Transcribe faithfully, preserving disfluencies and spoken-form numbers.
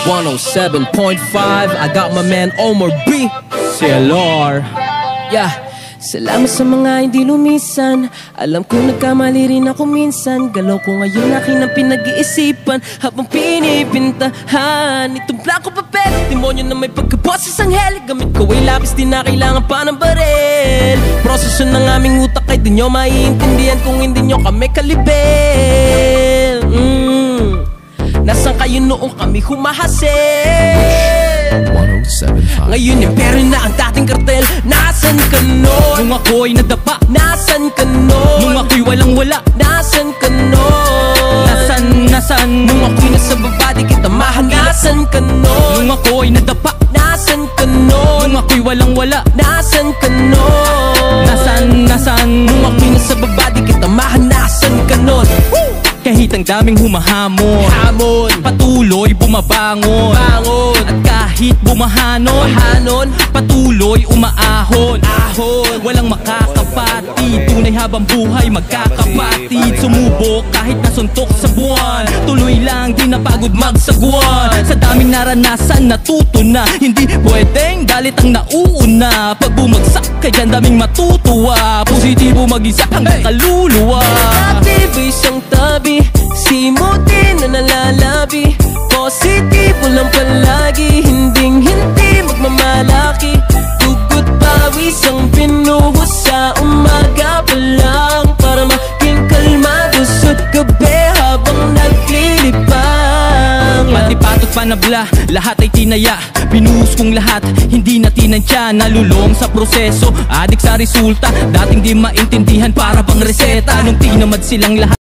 one oh seven point five. I got my man Omar B. C L R. Yeah. Salamat sa mga hindi lumisan. Alam ko nagkamali rin ako minsan. Galaw ko ngayon akin ang pinag-iisipan habang pinipintahan itong blanco papel. Demonyo na may pagkaboses ang heli. Gamit ko ay lapis, di na kailangan pa ng baril. Proseso ng aming utak ay di nyo maiintindihan kung hindi nyo kami kalibel. mm. Nasaan kayo noong kami humahasil? one oh seven point five. Ngayon impero na ang dating kartel. Nasaan ka nun? Nung ako'y nadapa. Nasaan ka nun? Nung ako'y walang wala. Nasaan ka nun? Nasaan, nasaan? Nung ako'y nasa baba di kita mahanap. Nasaan ka nun? Nung ako'y nadapa. Nasaan ka nun? Nung ako'y walang wala. Nasaan ka nun? Nasaan, nasaan? Nung ako'y nasa baba di kita mahanap. Nasaan ka nun? Kahit ang daming humahamon, Hamon, patuloy bumabangon. bangon, At kahit bumahanon, hanon, patuloy umaahon. ahon. Walang makakapatid, tunay habang buhay magkakapatid. Sumubok kahit nasuntok sa buwan, tuloy lang di napagod magsagwan. Sa daming naranasan natuto na, hindi pwedeng galit ang nauuna. Pag bumagsak kay dyan daming matutuwa, positibo mag-isa hanggang kaluluwa. Dati ba isang tabi, simutin na nalalabi. Positibo lang palagi, hinding hindi magmamalaki. Dugot pawis ang pinuhos sa umaga pa lang, para maging kalmado sa gabi habang naglilibang. Pati patot panabla, lahat ay tinaya. Binuhos kong lahat, hindi na tinansya. Nalulong sa proseso, adik sa resulta. Dating di maintindihan para bang reseta. Nung tinamad silang lahat